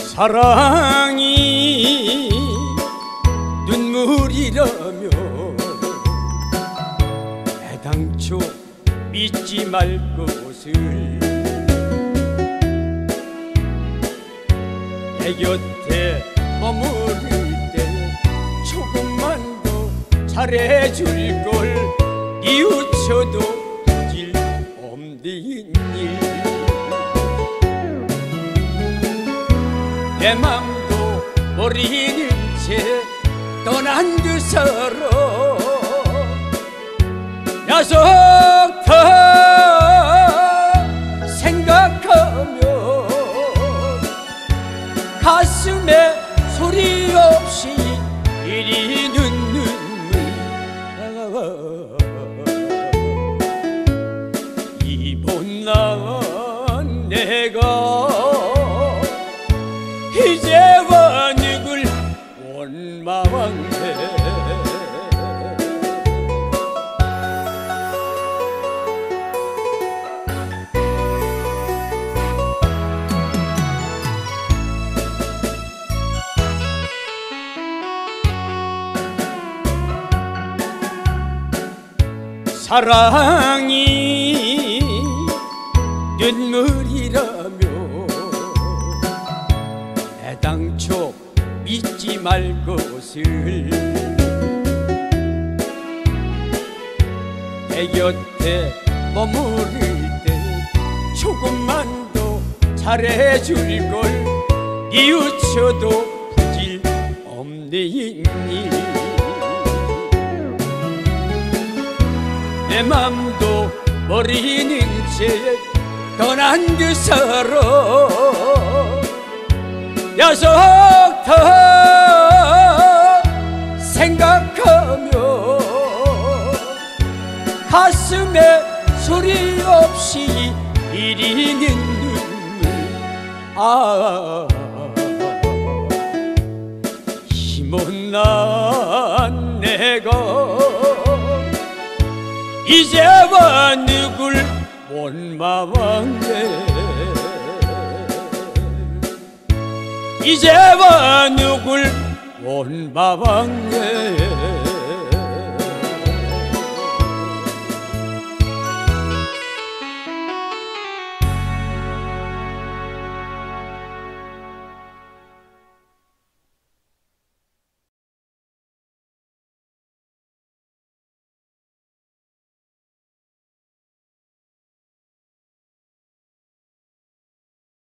사랑이 눈물이라며 애당초 믿지 말 것을 내 곁에 머무를 때 조금만 더 잘해줄 걸 뉘우쳐도 질 없는 일 내 맘도 모르는 채 떠난 그 사람 야속한 생각하며 가슴에 소리 없이 이리는 눈물 이번 난 내가 이제와 누굴 원망해 사랑이 눈물이라며 애당초 믿지 말 것을 내 곁에 머무를 때 조금만 더 잘해줄 걸 뉘우쳐도 부질 없는 일 내 맘도 모르는 채 떠난 그 사람 야속한 생각하며 가슴에 소리 없이 이리는 눈물 힘없는 내가 이제와 누굴 원망해 이제와 누굴 원망해